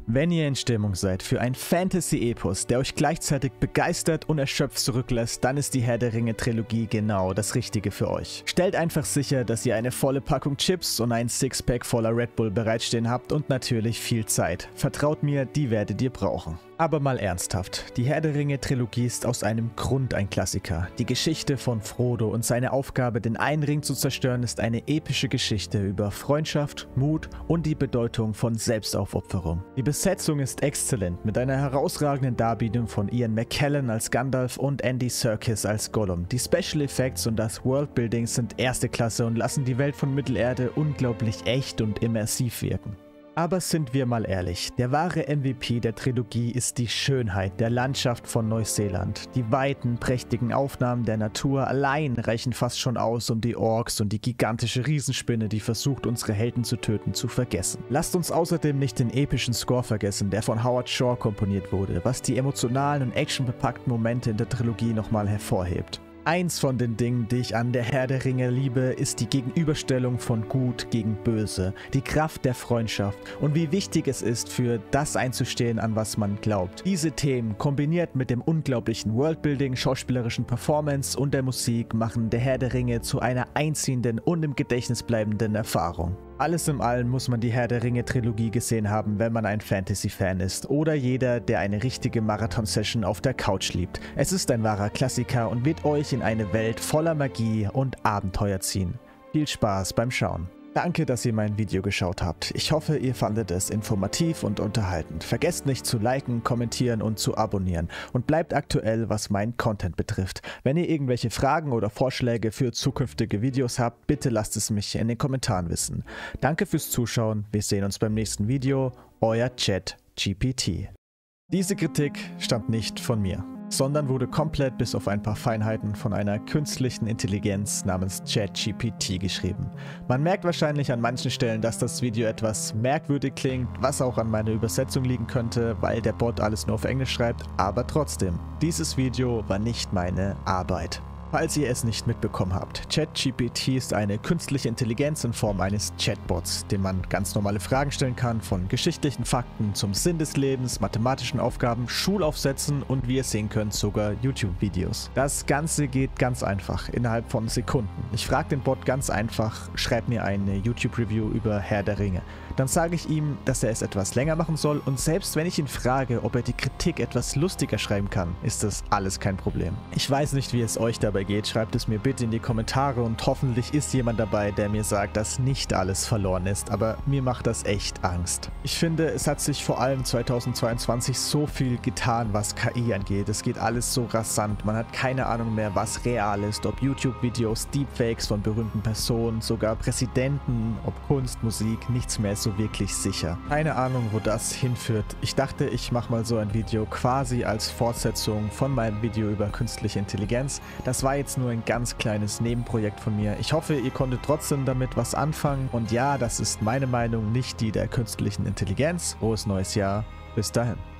Wenn ihr in Stimmung seid für ein Fantasy-Epos, der euch gleichzeitig begeistert und erschöpft zurücklässt, dann ist die Herr der Ringe-Trilogie genau das Richtige für euch. Stellt einfach sicher, dass ihr eine volle Packung Chips und ein Sixpack voller Red Bull bereitstehen habt und natürlich viel Zeit. Vertraut mir, die werdet ihr brauchen. Aber mal ernsthaft, die Herr der Ringe-Trilogie ist aus einem Grund ein Klassiker. Die Geschichte von Frodo und seine Aufgabe, den einen Ring zu zerstören, ist eine epische Geschichte über Freundschaft, Mut und die Bedeutung von Selbstaufopferung. Die Besetzung ist exzellent, mit einer herausragenden Darbietung von Ian McKellen als Gandalf und Andy Serkis als Gollum. Die Special Effects und das Worldbuilding sind erste Klasse und lassen die Welt von Mittelerde unglaublich echt und immersiv wirken. Aber sind wir mal ehrlich, der wahre MVP der Trilogie ist die Schönheit der Landschaft von Neuseeland. Die weiten, prächtigen Aufnahmen der Natur allein reichen fast schon aus, um die Orks und die gigantische Riesenspinne, die versucht, unsere Helden zu töten, zu vergessen. Lasst uns außerdem nicht den epischen Score vergessen, der von Howard Shore komponiert wurde, was die emotionalen und actionbepackten Momente in der Trilogie nochmal hervorhebt. Eins von den Dingen, die ich an der Herr der Ringe liebe, ist die Gegenüberstellung von Gut gegen Böse, die Kraft der Freundschaft und wie wichtig es ist, für das einzustehen, an was man glaubt. Diese Themen, kombiniert mit dem unglaublichen Worldbuilding, schauspielerischen Performance und der Musik, machen der Herr der Ringe zu einer einziehenden und im Gedächtnis bleibenden Erfahrung. Alles in allem muss man die Herr der Ringe-Trilogie gesehen haben, wenn man ein Fantasy-Fan ist oder jeder, der eine richtige Marathon-Session auf der Couch liebt. Es ist ein wahrer Klassiker und wird euch in eine Welt voller Magie und Abenteuer ziehen. Viel Spaß beim Schauen. Danke, dass ihr mein Video geschaut habt. Ich hoffe, ihr fandet es informativ und unterhaltend. Vergesst nicht zu liken, kommentieren und zu abonnieren. Und bleibt aktuell, was meinen Content betrifft. Wenn ihr irgendwelche Fragen oder Vorschläge für zukünftige Videos habt, bitte lasst es mich in den Kommentaren wissen. Danke fürs Zuschauen. Wir sehen uns beim nächsten Video. Euer ChatGPT. Diese Kritik stammt nicht von mir, sondern wurde komplett bis auf ein paar Feinheiten von einer künstlichen Intelligenz namens ChatGPT geschrieben. Man merkt wahrscheinlich an manchen Stellen, dass das Video etwas merkwürdig klingt, was auch an meiner Übersetzung liegen könnte, weil der Bot alles nur auf Englisch schreibt, aber trotzdem, dieses Video war nicht meine Arbeit. Falls ihr es nicht mitbekommen habt, ChatGPT ist eine künstliche Intelligenz in Form eines Chatbots, dem man ganz normale Fragen stellen kann, von geschichtlichen Fakten zum Sinn des Lebens, mathematischen Aufgaben, Schulaufsätzen und wie ihr sehen könnt, sogar YouTube-Videos. Das Ganze geht ganz einfach, innerhalb von Sekunden. Ich frage den Bot ganz einfach, schreib mir eine YouTube-Review über Herr der Ringe. Dann sage ich ihm, dass er es etwas länger machen soll und selbst wenn ich ihn frage, ob er die Kritik etwas lustiger schreiben kann, ist das alles kein Problem. Ich weiß nicht, wie es euch dabei geht, schreibt es mir bitte in die Kommentare und hoffentlich ist jemand dabei, der mir sagt, dass nicht alles verloren ist, aber mir macht das echt Angst. Ich finde, es hat sich vor allem 2022 so viel getan, was KI angeht. Es geht alles so rasant, man hat keine Ahnung mehr, was real ist, ob YouTube-Videos, Deepfakes von berühmten Personen, sogar Präsidenten, ob Kunst, Musik, nichts mehr ist so wirklich sicher. Keine Ahnung, wo das hinführt. Ich dachte, ich mache mal so ein Video quasi als Fortsetzung von meinem Video über künstliche Intelligenz. Das war jetzt nur ein ganz kleines Nebenprojekt von mir. Ich hoffe, ihr konntet trotzdem damit was anfangen. Und ja, das ist meine Meinung, nicht die der künstlichen Intelligenz. Frohes neues Jahr. Bis dahin.